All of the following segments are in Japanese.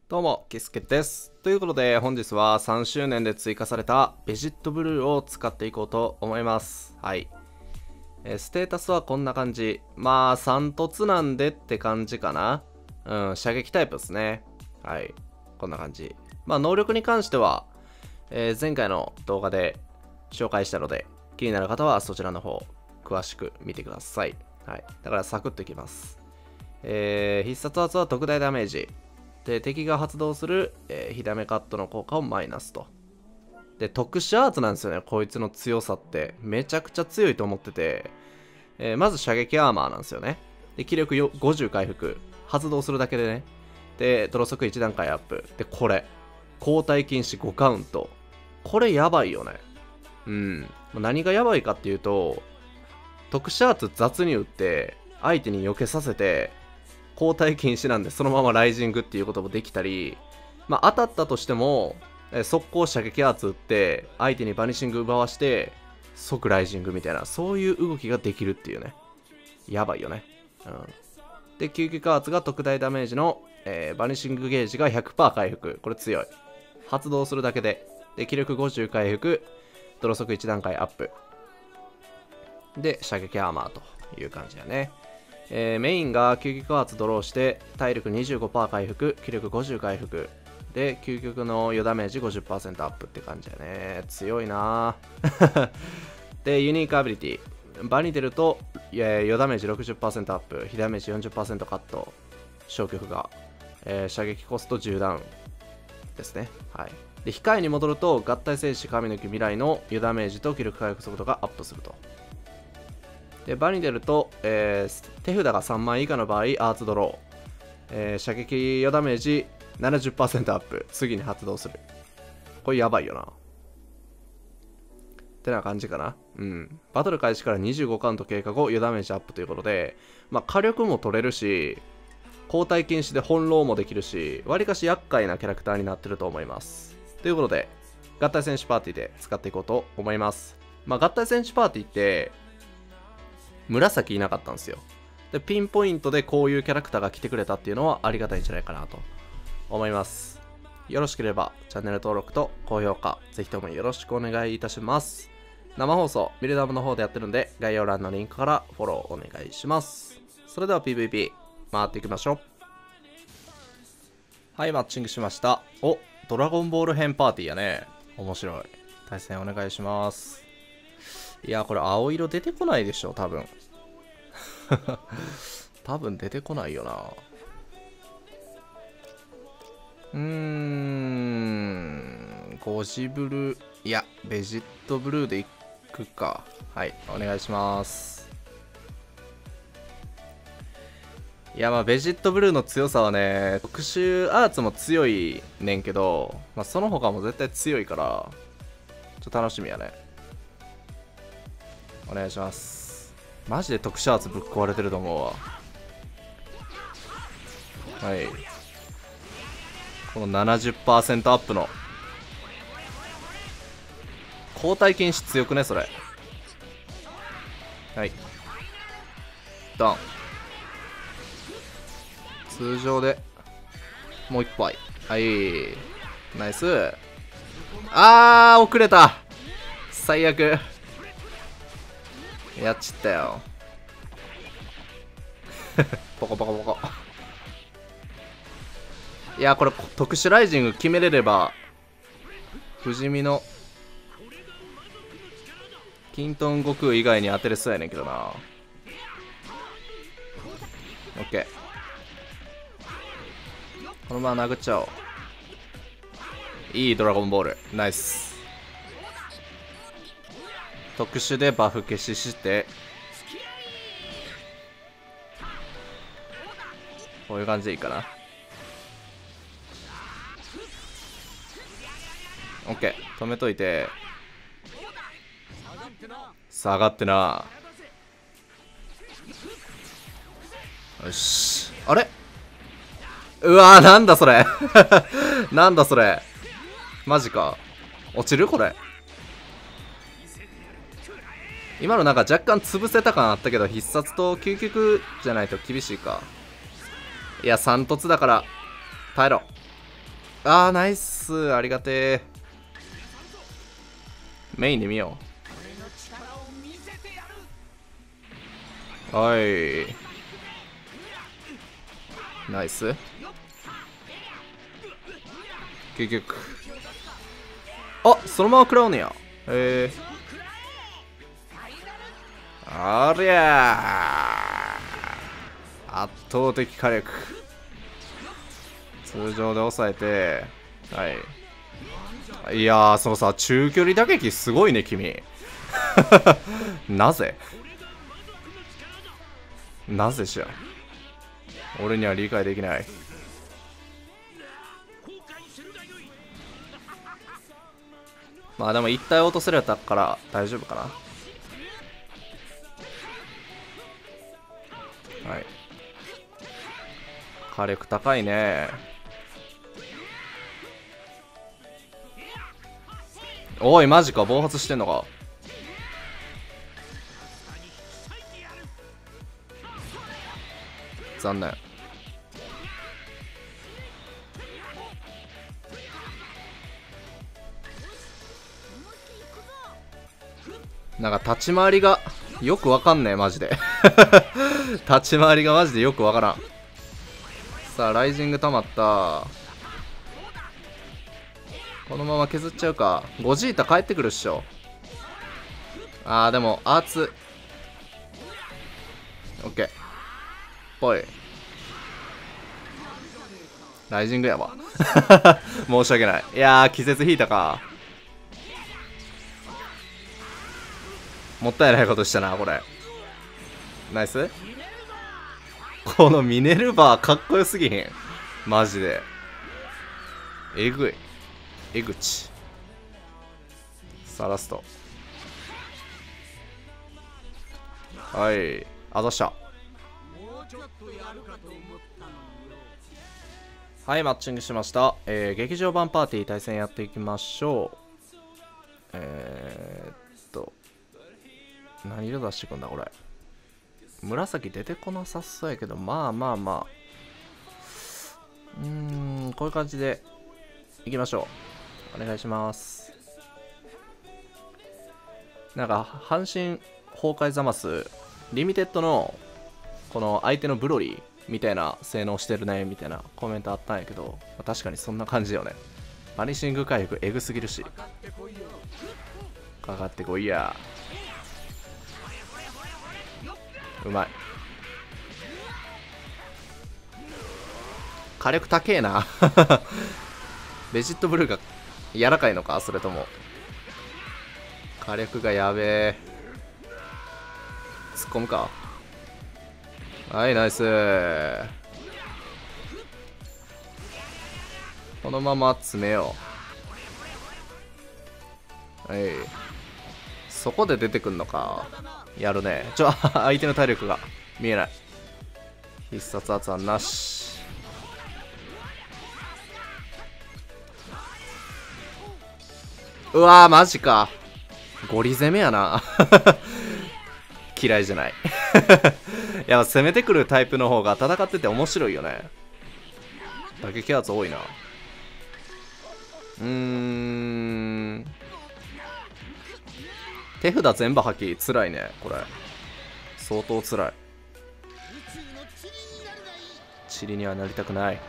どうも、キスケです。ということで、本日は3周年で追加されたベジットブルーを使っていこうと思います。はい。ステータスはこんな感じ。まあ、3突なんでって感じかな。射撃タイプですね。はい。こんな感じ。まあ、能力に関しては、前回の動画で紹介したので、気になる方はそちらの方、詳しく見てください。はい。だからサクッといきます。必殺技は特大ダメージ。で、敵が発動する、火ダメカットの効果をマイナスと。で、特殊アーツなんですよね、こいつの強さって。めちゃくちゃ強いと思ってて、まず射撃アーマーなんですよね。で、気力50回復。発動するだけでね。で、ドロ速1段階アップ。で、これ。交代禁止5カウント。これやばいよね。何がやばいかっていうと、特殊アーツ雑に打って、相手に避けさせて、交代禁止なんでそのままライジングっていうこともできたり、まあ、当たったとしても速攻射撃アーツ打って相手にバニシング奪わして即ライジングみたいな、そういう動きができるっていうね。やばいよね。で、究極アーツが特大ダメージの、バニシングゲージが 100% 回復。これ強い。発動するだけで。で、気力50回復。ドロ速1段階アップ。で、射撃アーマーという感じだね。メインが究極アーツドローして体力 25% 回復、気力50回復で、究極の余ダメージ 50% アップって感じだね。強いなで、ユニークアビリティ場に出ると余ダメージ 60% アップ、火ダメージ 40% カット、消極が、射撃コスト10ダウンですね。はい。で、控えに戻ると合体戦士神の木未来の余ダメージと気力回復速度がアップすると。で、場に出ると、手札が3枚以下の場合、アーツドロー。射撃余ダメージ 70% アップ。次に発動する。これやばいよな。ってな感じかな。バトル開始から25カウント経過後、余ダメージアップということで、まあ、火力も取れるし、交代禁止で翻弄もできるし、わりかし厄介なキャラクターになってると思います。ということで、合体戦士パーティーで使っていこうと思います。まあ、合体戦士パーティーって、紫いなかったんですよ。で、ピンポイントでこういうキャラクターが来てくれたっていうのはありがたいんじゃないかなと思います。よろしければチャンネル登録と高評価、ぜひともよろしくお願いいたします。生放送、ミルダムの方でやってるんで、概要欄のリンクからフォローお願いします。それでは PVP、回っていきましょう。はい、マッチングしました。お、ドラゴンボール編パーティーやね。面白い。対戦お願いします。いや、これ青色出てこないでしょ、多分。多分出てこないよな。ゴジブルー、いや、ベジットブルーでいくか。はい、お願いします。いや、まあ、ベジットブルーの強さはね、特殊アーツも強いねんけど、まあ、その他も絶対強いから、ちょっと楽しみやね。お願いします。マジで特殊アーツぶっ壊れてると思うわ。はい。この 70% アップの交代禁止強くね、それ。はい。ダウン。通常でもう一杯。はい。ナイス。遅れた。最悪。やっちったよ。ポコポコポコ。いや、これ特殊ライジング決めれれば、不死身のキントン悟空以外に当てれそうやねんけどな。オッケー。このまま殴っちゃおう。いいドラゴンボール。ナイス。特殊でバフ消しして、こういう感じでいいかな。オッケー、止めといて。下がってな。よし。あれ、うわー、なんだそれ。なんだそれ。マジか。落ちるこれ。今のなんか若干潰せた感あったけど、必殺と究極じゃないと厳しいか。いや、3突だから耐えろ。 あーナイス、ありがてえ。メインで見よう。おいナイス。結局あ、そのまま食らうねや。ありゃー、圧倒的火力。通常で抑えて、はい。いやー、そのさ、中距離打撃すごいね君。なぜじゃ。俺には理解できない。まあでも一体落とせれたから大丈夫かな。はい。火力高いね。おいマジか、暴発してんのか。残念。なんか立ち回りがよくわかんねえマジで。立ち回りがマジでよくわからん。さあライジング溜まった。このまま削っちゃうか。ゴジータ帰ってくるっしょ。あーでもアーツオッケーぽい。ライジングやわ。申し訳ない。いやー気絶引いたか。もったいないことしたなこれ。ナイス。このミネルヴァかっこよすぎへんマジで。えぐい。えぐちさあラスト。はいあざした。はいマッチングしました。劇場版パーティー対戦やっていきましょう。何色出してくんだこれ。紫出てこなさそうやけど、まあまあまあこういう感じでいきましょう。お願いします。なんか阪神崩壊ザマスリミテッドのこの相手のブロリーみたいな性能してるねみたいなコメントあったんやけど、確かにそんな感じよね。バニシング回復エグすぎるし。かかってこいや。うまい。火力高えな。ベジットブルーが柔らかいのか、それとも火力がやべえ。突っ込むか。はいナイス。このまま詰めよう。はいそこで出てくんのか。やるね。相手の体力が見えない。必殺圧はなし。うわーマジか。ゴリ攻めやな。嫌いじゃない。いや攻めてくるタイプの方が戦ってて面白いよね。打撃圧多いな。手札全部破棄つらいねこれ。相当つらい。チリにはなりたくない。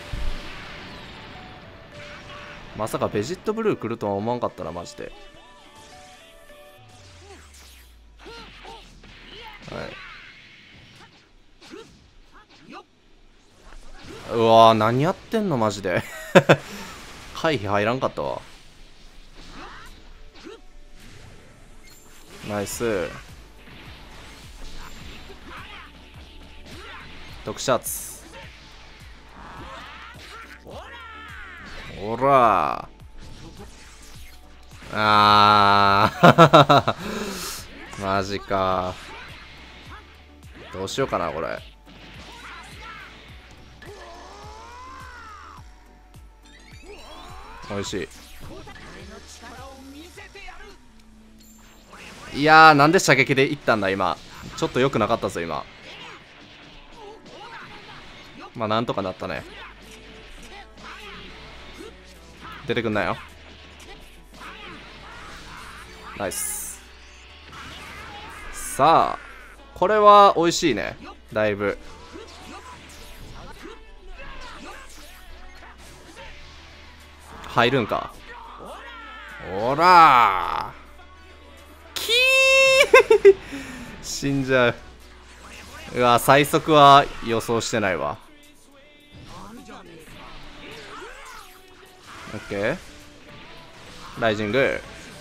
まさかベジットブルー来るとは思わんかったなマジで。はい。うわー何やってんのマジで。回避入らんかったわ。ナイス。特殊圧。ほらマジか。どうしようかなこれ。おいしい。いやーなんで射撃でいったんだ今。ちょっと良くなかったぞ今。まあなんとかなったね。 出てくんなよ。ナイス。さあこれは美味しいね。だいぶ入るんか。おらーキー死んじゃう。うわ最速は予想してないわ。オッケー。ライジング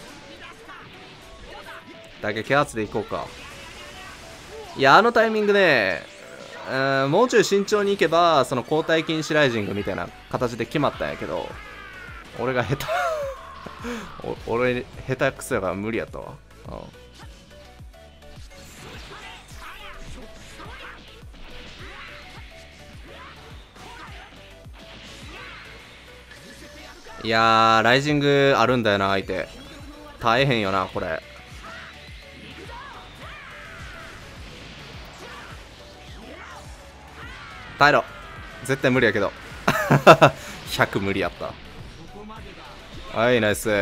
打撃圧でいこうか。いやあのタイミングね、もうちょい慎重にいけばその交代禁止ライジングみたいな形で決まったんやけど、俺が下手俺下手くそやから無理やったわ。いやーライジングあるんだよな相手。大変よなこれ。耐えろ。絶対無理やけど100無理やった。はいナイス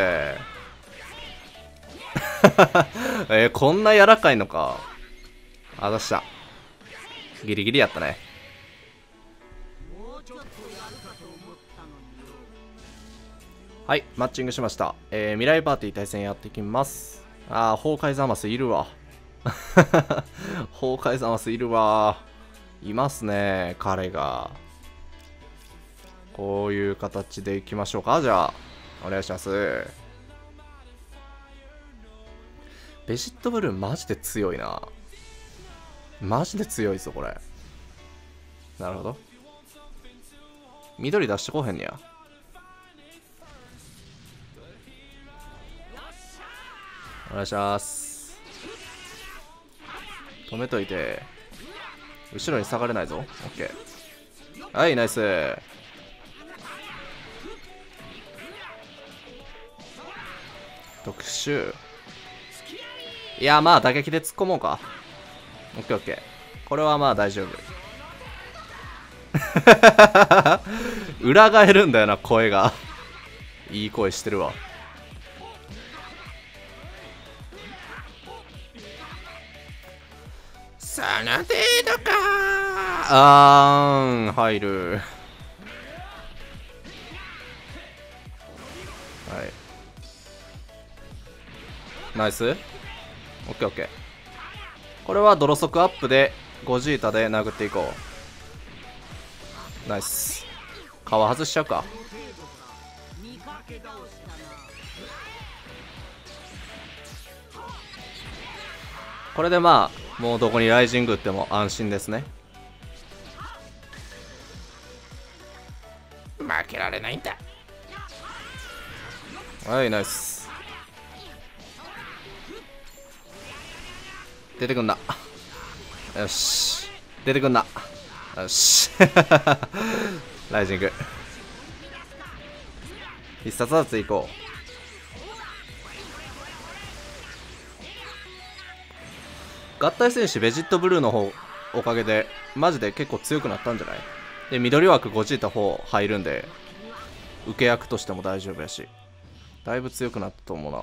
こんな柔らかいのか。あ出した。ギリギリやったね。はい、マッチングしました。未来パーティー対戦やっていきます。あー、崩壊ザマスいるわ。崩壊ザマスいるわ。いますね、彼が。こういう形でいきましょうか。じゃあ、お願いします。ベジットブルーマジで強いな。マジで強いぞ、これ。なるほど。緑出してこへんねや。お願いします。止めといて後ろに下がれないぞ。オッケー。はいナイス。特殊。いやまあ打撃で突っ込もうか。オッケーオッケー。これはまあ大丈夫。裏返るんだよな声が。いい声してるわ。その程度かー。入る。はいナイス。オッケーオッケー。これはドロ速アップでゴジータで殴っていこう。ナイス。皮外しちゃうか。これでまあもうどこにライジング打っても安心ですね。負けられないんだ。はいナイス。出てくんな。よし出てくんな。よしライジング必殺発いこう。合体戦士ベジットブルーの方おかげでマジで結構強くなったんじゃない。で緑枠ゴジータ4入るんで受け役としても大丈夫やし、だいぶ強くなったと思うな。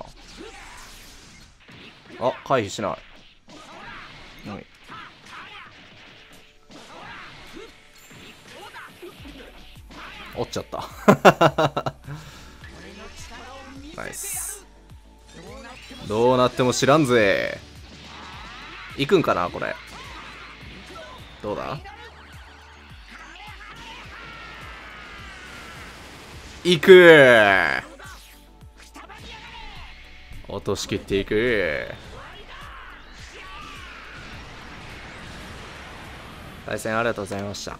あ回避しない。うん、折っちゃったナイス。どうなっても知らんぜ。行くんかなこれ。どうだ。行く。落としきっていく。対戦ありがとうございました。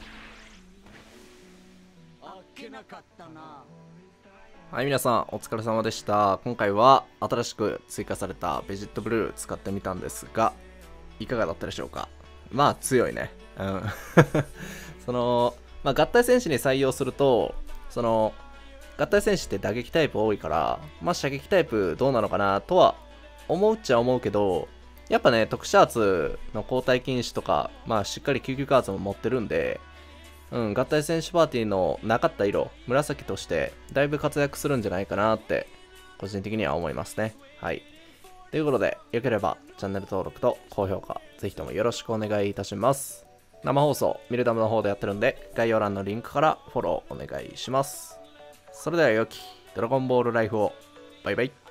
はい皆さんお疲れ様でした。今回は新しく追加されたベジットブルー使ってみたんですがいかがだったでしょうか。まあ強いね。うんそのまあ合体戦士に採用するとその合体戦士って打撃タイプ多いからまあ射撃タイプどうなのかなとは思うっちゃ思うけど、やっぱね特殊アーツの交代禁止とかまあしっかり救急加圧も持ってるんで合体戦士パーティーのなかった色、紫としてだいぶ活躍するんじゃないかなって、個人的には思いますね。はい。ということで、よければチャンネル登録と高評価、ぜひともよろしくお願いいたします。生放送、ミルダムの方でやってるんで、概要欄のリンクからフォローお願いします。それでは良きドラゴンボールライフを。バイバイ。